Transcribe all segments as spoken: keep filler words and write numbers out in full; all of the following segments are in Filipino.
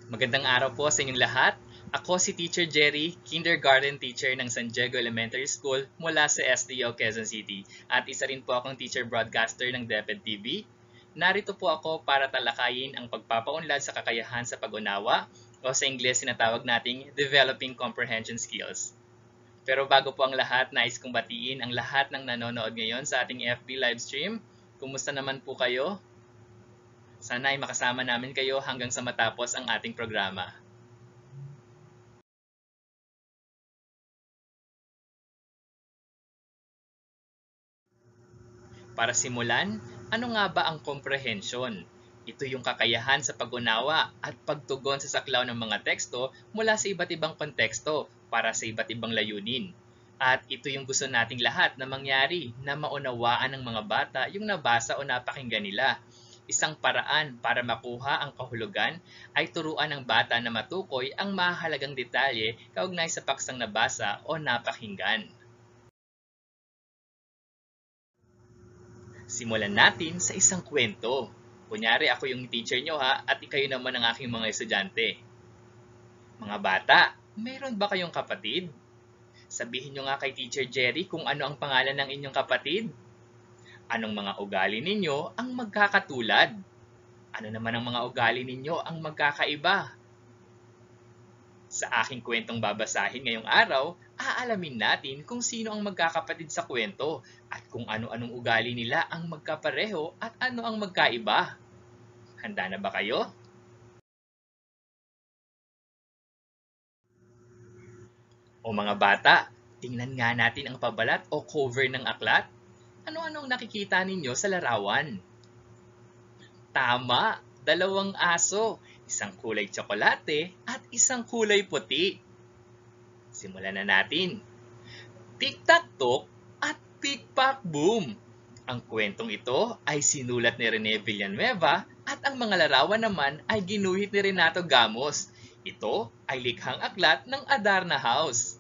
Magandang araw po sa inyong lahat. Ako si Teacher Jerry, kindergarten teacher ng San Diego Elementary School mula sa S D O Quezon City. At isa rin po akong teacher broadcaster ng DepEd T V. Narito po ako para talakayin ang pagpapaunlad sa kakayahan sa pag-unawa o sa Ingles sinatawag nating Developing Comprehension Skills. Pero bago po ang lahat, nais kong batiin ang lahat ng nanonood ngayon sa ating F B livestream. Kumusta naman po kayo? Sana ay makasama namin kayo hanggang sa matapos ang ating programa. Para simulan, ano nga ba ang comprehension? Ito yung kakayahan sa pag-unawa at pagtugon sa saklaw ng mga teksto mula sa iba't ibang konteksto para sa iba't ibang layunin. At ito yung gusto nating lahat na mangyari na maunawaan ng mga bata yung nabasa o napakinggan nila. Isang paraan para makuha ang kahulugan ay turuan ng bata na matukoy ang mahalagang detalye kaugnay sa paksang nabasa o napakinggan. Simulan natin sa isang kwento. Kunyari ako yung teacher nyo ha at ikayo naman ang aking mga estudyante. Mga bata, mayroon ba kayong kapatid? Sabihin nyo nga kay Teacher Jerry kung ano ang pangalan ng inyong kapatid. Anong mga ugali ninyo ang magkakatulad? Ano naman ang mga ugali ninyo ang magkakaiba? Sa aking kwentong babasahin ngayong araw, aalamin natin kung sino ang magkakapatid sa kwento at kung ano-anong ugali nila ang magkapareho at ano ang magkaiba. Handa na ba kayo? O mga bata, tingnan nga natin ang pabalat o cover ng aklat. Ano-ano ang nakikita ninyo sa larawan? Tama, dalawang aso, isang kulay tsokolate at isang kulay puti. Simulan na natin. Tic-tac-toc at pick-pack-boom. Ang kwentong ito ay sinulat ni Rene Villanueva at ang mga larawan naman ay ginuhit ni Renato Gamos. Ito ay likhang aklat ng Adarna House.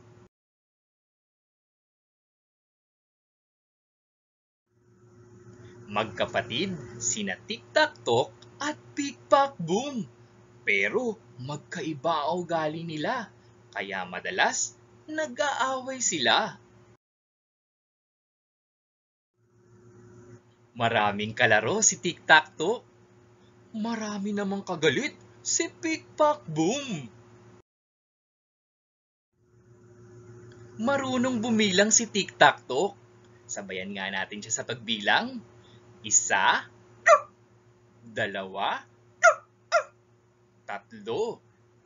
Magkapatid sina Tic-Tac-Toc at Pick-Pack-Boom. Pero magkaiba ang ugali nila, kaya madalas nag-aaway sila. Maraming kalaro si Tic-Tac-Toc. Marami namang kagalit si Pick-Pack-Boom. Marunong bumilang si Tic-Tac-Toc. Sabayan nga natin siya sa pagbilang. Isa, dalawa, tatlo.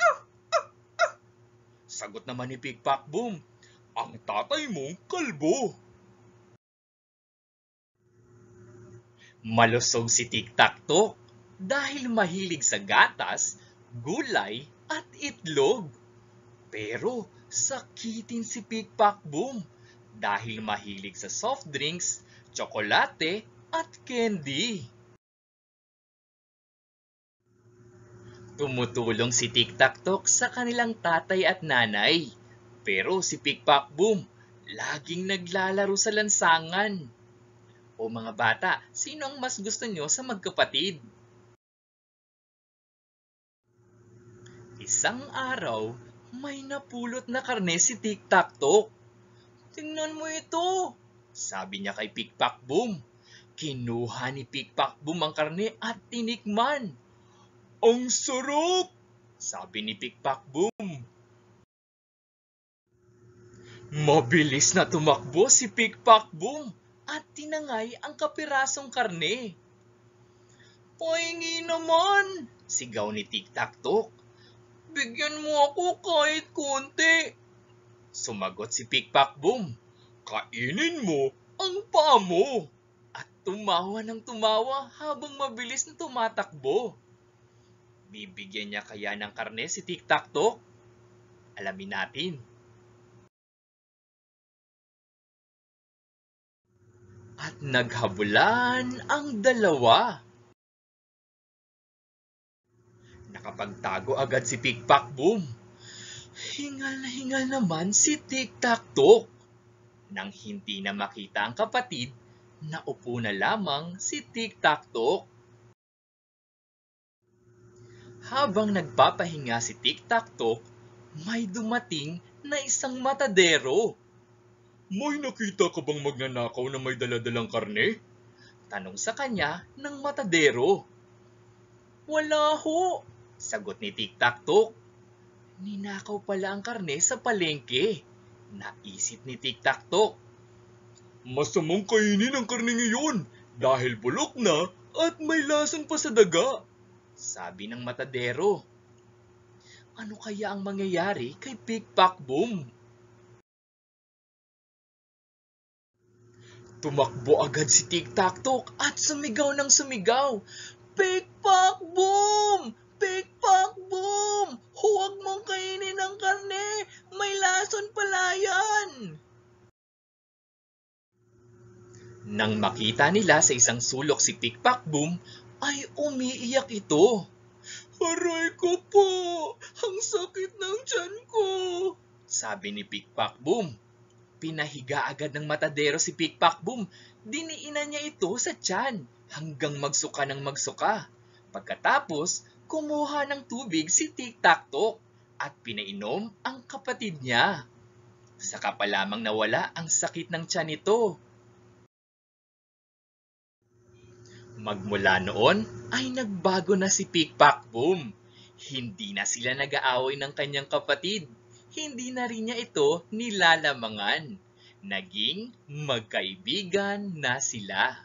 Sagot naman ni Pick-Pack-Boom, ang tatay mong kalbo. Malusog si Tic-Tac-Toc dahil mahilig sa gatas, gulay at itlog. Pero sakitin si Pick-Pack-Boom dahil mahilig sa soft drinks, tsokolate at candy. Tumutulong si Tic-Tac-Toc sa kanilang tatay at nanay. Pero si Pick-Pack-Boom laging naglalaro sa lansangan. O mga bata, sino ang mas gusto nyo sa magkapatid? Isang araw, may napulot na karne si Tic-Tac-Toc. Tingnan mo ito, sabi niya kay Pick-Pack-Boom. Kinuha ni Pick-Pack-Boom ang karne at tinikman. Ang sarap, sabi ni Pick-Pack-Boom. Mabilis na tumakbo si Pick-Pack-Boom at tinangay ang kapirasong karne. Pahingi naman, sigaw ni Tic-Tac-Toc. Bigyan mo ako kahit konti. Sumagot si Pick-Pack-Boom. Kainin mo ang paa mo. At tumawa ng tumawa habang mabilis na tumatakbo. Bibigyan niya kaya ng karne si Tic-Tac-Toc? Alamin natin. At naghabulan ang dalawa. Nakapagtago agad si Pick-Pack-Boom. Hingal na hingal naman si Tic-Tac-Toc. Nang hindi na makita ang kapatid, naupo na lamang si Tic-Tac-Toc. Habang nagpapahinga si Tic-Tac-Toc, may dumating na isang matadero. May nakita ka bang magnanakaw na may daladalang karne? Tanong sa kanya ng matadero. Wala ho, sagot ni Tic-Tac-Toc. Ninakaw pala ang karne sa palengke. Naisip ni Tic-Tac-Toc. Masamang kainin ang karne ngayon dahil bulok na at may lason pa sa daga, sabi ng matadero. Ano kaya ang mangyayari kay Pick-Pack-Boom? Tumakbo agad si Tic-Tac-Toc at sumigaw ng sumigaw. Pick-Pack-Boom! Pick-Pack-Boom! Huwag mong kainin ang karne! May lason pala yan! Nang makita nila sa isang sulok si Pick-Pack-Boom, ay umiiyak ito. Aray ko po! Ang sakit ng tiyan ko! Sabi ni Pick-Pack-Boom. Pinahiga agad ng matadero si Pick-Pack-Boom. Diniinan niya ito sa tiyan hanggang magsuka ng magsuka. Pagkatapos, kumuha ng tubig si Tic-Tac-Toc at pinainom ang kapatid niya. Saka pa lamang nawala ang sakit ng tiyan nito. Magmula noon ay nagbago na si Pick-Pack-Boom. Hindi na sila nag-aaway ng kanyang kapatid. Hindi na rin niya ito nilalamangan. Naging magkaibigan na sila.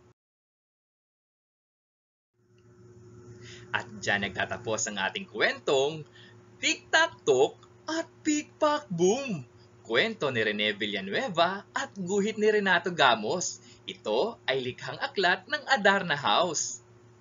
At dyan nagtatapos ang ating kwentong Tic-Tac-Toc at Pick-Pack-Boom. Kwento ni Rene Villanueva at guhit ni Renato Gamos. Ito ay likhang aklat ng Adarna House.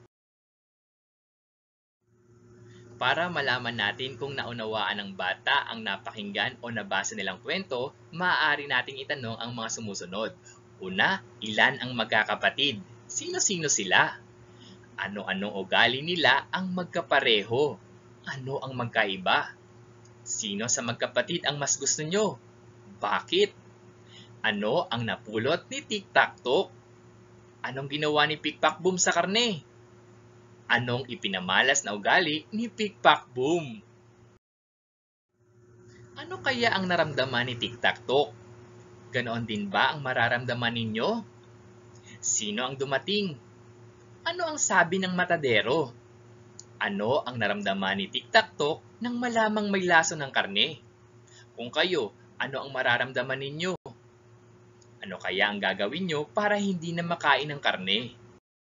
Para malaman natin kung naunawaan ng bata ang napakinggan o nabasa nilang kwento, maaari nating itanong ang mga sumusunod. Una, ilan ang magkakapatid? Sino-sino sila? Ano-anong ugali nila ang magkapareho? Ano ang magkaiba? Sino sa magkapatid ang mas gusto nyo? Bakit? Ano ang napulot ni Tic-Tac-Toc? Anong ginawa ni Pick-Pack-Boom sa karne? Anong ipinamalas na ugali ni Pick-Pack-Boom? Ano kaya ang naramdaman ni Tic-Tac-Toc? Ganoon din ba ang mararamdaman ninyo? Sino ang dumating? Ano ang sabi ng matadero? Ano ang naramdaman ni Tic-Tac-Toc nang malamang may lason ng karne? Kung kayo, ano ang mararamdaman ninyo? Ano kaya ang gagawin nyo para hindi na makain ng karne?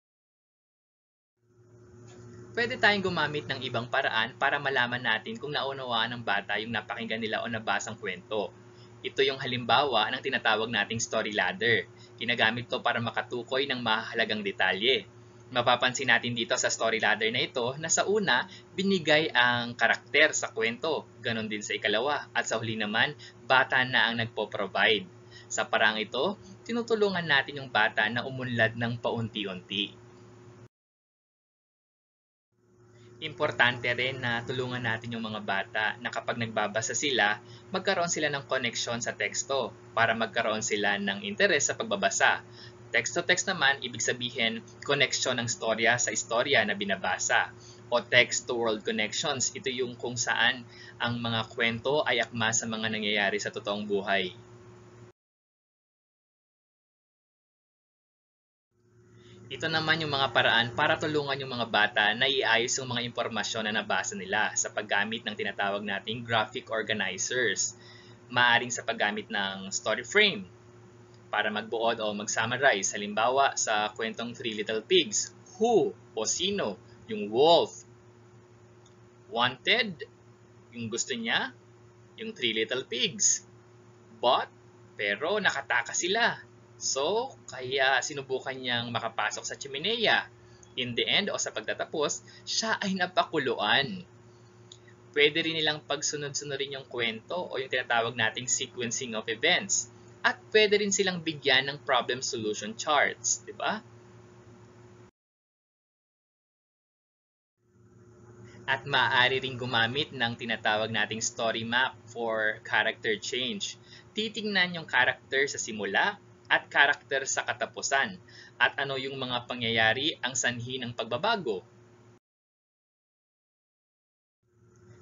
Pwede tayong gumamit ng ibang paraan para malaman natin kung naunawaan ng bata yung napakinggan nila o nabasang kwento. Ito yung halimbawa ng tinatawag nating story ladder. Ginagamit to para makatukoy ng mahalagang detalye. Mapapansin natin dito sa story ladder na ito na sa una, binigay ang karakter sa kwento. Ganon din sa ikalawa. At sa huli naman, bata na ang nagpo-provide. Sa parang ito, tinutulungan natin yung bata na umunlad ng paunti-unti. Importante rin na tulungan natin yung mga bata na kapag nagbabasa sila, magkaroon sila ng koneksyon sa teksto para magkaroon sila ng interes sa pagbabasa. Text-to-text naman, ibig sabihin, koneksyon ng storya sa istorya na binabasa. O text-to-world connections, ito yung kung saan ang mga kwento ay akma sa mga nangyayari sa totoong buhay. Ito naman yung mga paraan para tulungan yung mga bata na iayos yung mga impormasyon na nabasa nila sa paggamit ng tinatawag nating graphic organizers. Maaring sa paggamit ng story frame para magbuod o mag-summarize. Halimbawa sa kwentong Three Little Pigs, who o sino, yung wolf. Wanted, yung gusto niya, yung Three Little Pigs. But, pero nakataka sila. So, kaya sinubukan niyang makapasok sa chimenea. In the end, o sa pagtatapos, siya ay napakuluan. Pwede rin nilang pagsunod-sunurin yung kwento o yung tinatawag nating sequencing of events. At pwede rin silang bigyan ng problem solution charts, di ba? At maaari ring gumamit ng tinatawag nating story map for character change. Titingnan yung character sa simula at karakter sa katapusan, at ano yung mga pangyayari ang sanhi ng pagbabago.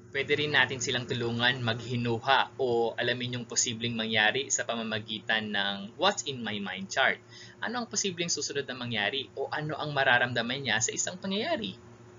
Pwede rin natin silang tulungan maghinuha o alamin yung posibleng mangyari sa pamamagitan ng What's in my mind chart. Ano ang posibleng susunod na mangyari o ano ang mararamdaman niya sa isang pangyayari?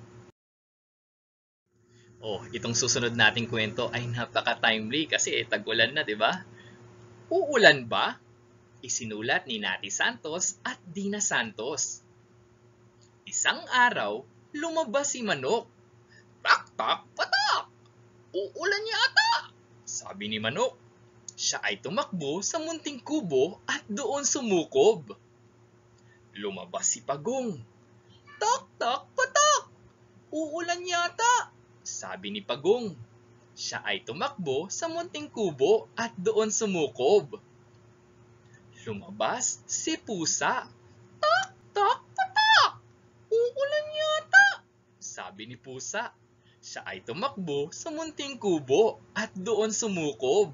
Oh, itong susunod nating kwento ay napaka-timely kasi eh, tag-ulan na, di ba? Uulan ba? Isinulat ni Nati Santos at Dina Santos. Isang araw, lumabas si Manok. Tak, tak, patak! Uulan yata! Sabi ni Manok. Siya ay tumakbo sa munting kubo at doon sumukob. Lumabas si Pagong. Tak, tak, patak! Uulan yata! Sabi ni Pagong. Siya ay tumakbo sa munting kubo at doon sumukob. Lumabas si Pusa. Tak, tak, patak! Uulan yata! Sabi ni Pusa. Siya ay tumakbo sa munting kubo at doon sumukob.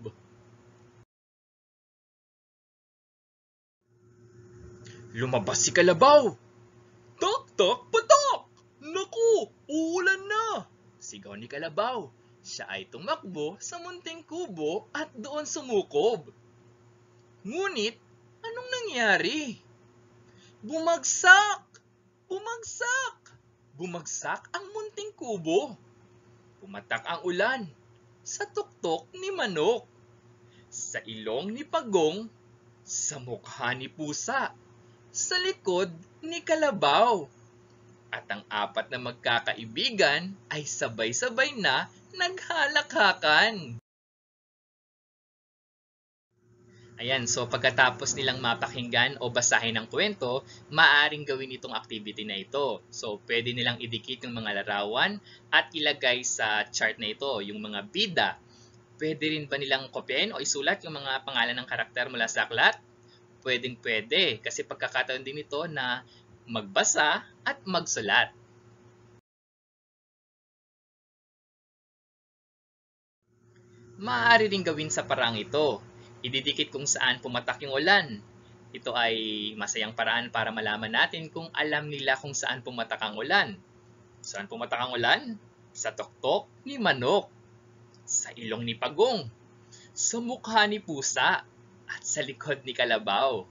Lumabas si Kalabaw. Tak, tak, patak! Naku, uulan na! Sigaw ni Kalabaw. Siya ay tumakbo sa munting kubo at doon sumukob. Ngunit, anong nangyari? Bumagsak! Bumagsak! Bumagsak ang munting kubo. Pumatak ang ulan sa tuktok ni Manok, sa ilong ni Pagong, sa mukha ni Pusa, sa likod ni Kalabaw. At ang apat na magkakaibigan ay sabay-sabay na naghalakhakan. Ayan, so pagkatapos nilang mapakinggan o basahin ang kwento, maaaring gawin itong activity na ito. So, pwede nilang idikit yung mga larawan at ilagay sa chart na ito, yung mga bida. Pwede rin ba nilang kopyahin o isulat yung mga pangalan ng karakter mula sa aklat? Pwedeng pwede, kasi pagkakataon din ito na magbasa at magsulat. Maaari rin gawin sa parang ito. Ididikit kung saan pumatak yung ulan. Ito ay masayang paraan para malaman natin kung alam nila kung saan pumatak ang ulan. Saan pumatak ang ulan? Sa tuktok ni Manok, sa ilong ni Pagong, sa mukha ni Pusa, at sa likod ni Kalabaw.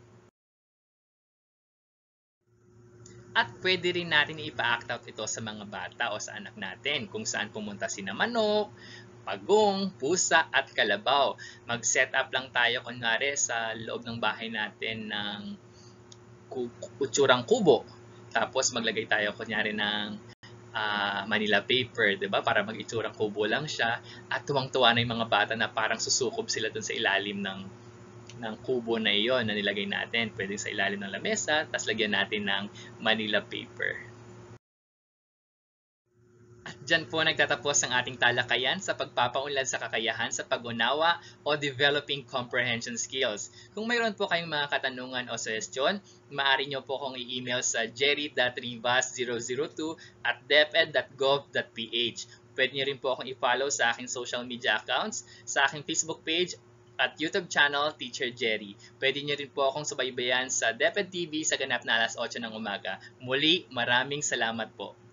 At pwede rin natin ipa-act out ito sa mga bata o sa anak natin kung saan pumunta sina Manok, Pagong, Pusa at Kalabaw. Mag-set up lang tayo kunwari sa loob ng bahay natin ng utsurang kubo. Tapos maglagay tayo kunyari ng uh, Manila paper, 'di ba? Para mag-itsurang kubo lang siya at tuwang-tuwa na yung mga bata na parang susukob sila dun sa ilalim ng ng kubo na iyon na nilagay natin. Pwede sa ilalim ng lamesa, tapos lagyan natin ng Manila paper. At dyan po nagtatapos ang ating talakayan sa pagpapaunlad sa kakayahan sa pag-unawa o developing comprehension skills. Kung mayroon po kayong mga katanungan o suggestion, maaari nyo po kong i-email sa jerry dot rivas zero zero two at deped dot gov dot ph. Pwede nyo rin po akong i-follow sa aking social media accounts, sa aking Facebook page at YouTube channel, Teacher Jerry. Pwede nyo rin po akong subaybayan sa DepEd T V sa ganap na alas otso ng umaga. Muli, maraming salamat po.